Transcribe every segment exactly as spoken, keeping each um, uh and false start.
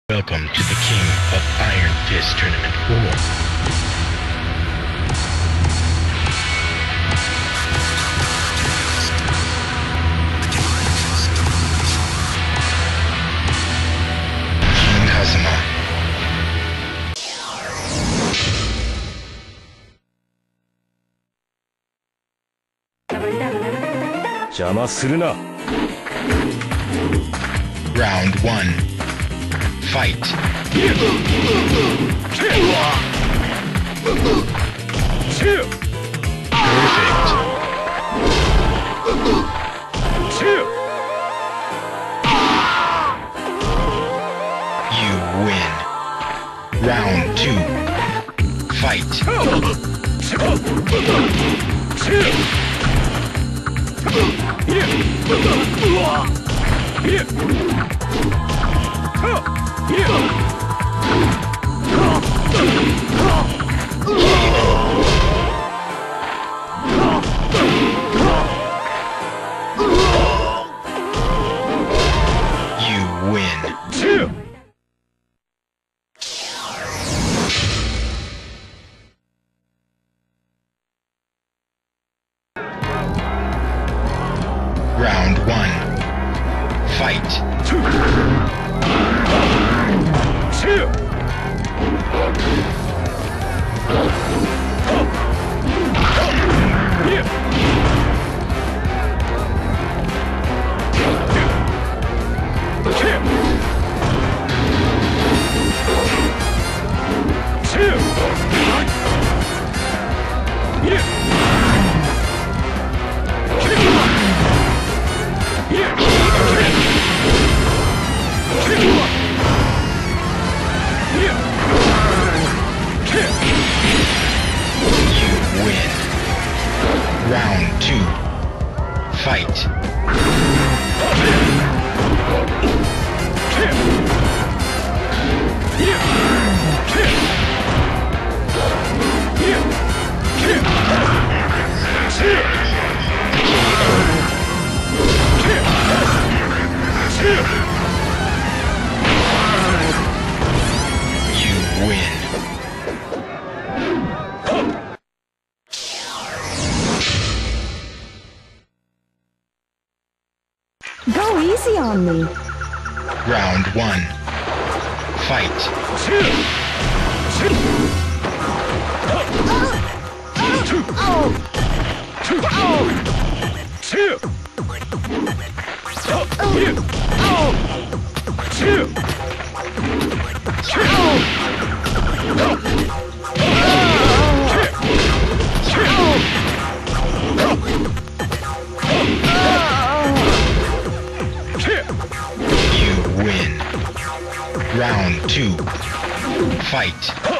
Welcome to the King of Iron Fist Tournament four. Jin Kazama. 邪魔するな。 Round one. Fight. Perfect. You win. Round two. Fight. You win. Round one. Fight. Round two. Fight. You win. Go easy on me. Round one. Fight. You win. Round two. Fight.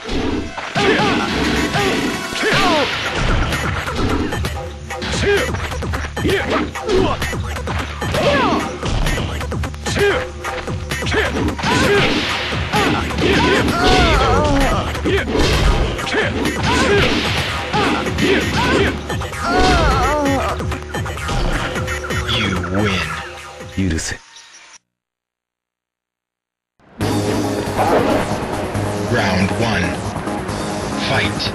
You win. 許せ。 Round one. Fight.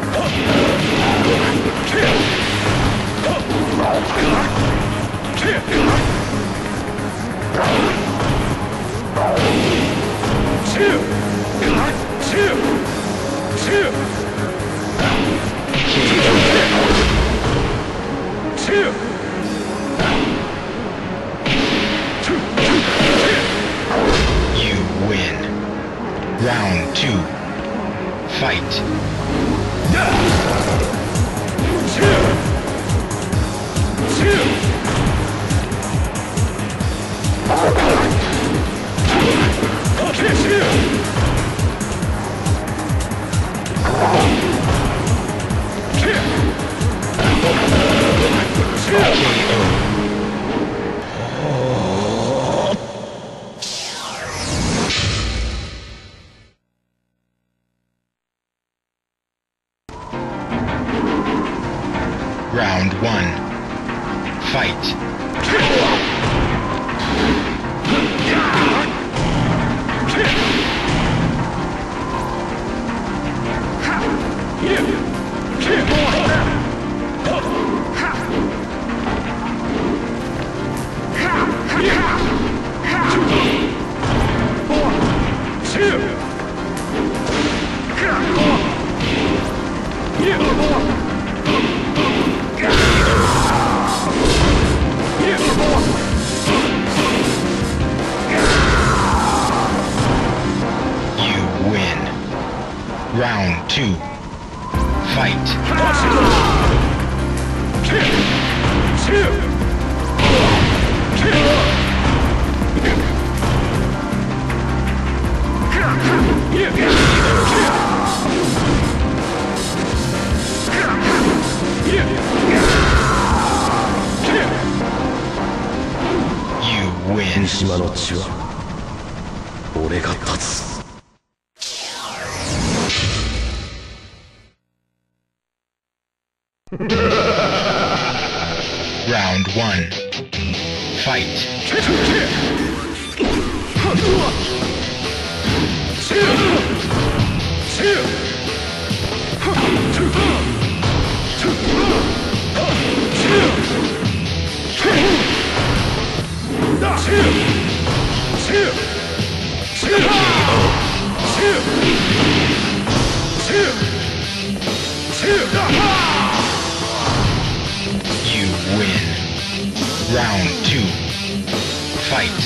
You win. Round two. Fight. Round one. Fight. Round two. Fight. You win. 三島の血は俺が断つ。 Round one. Fight. You win. Round two. Fight.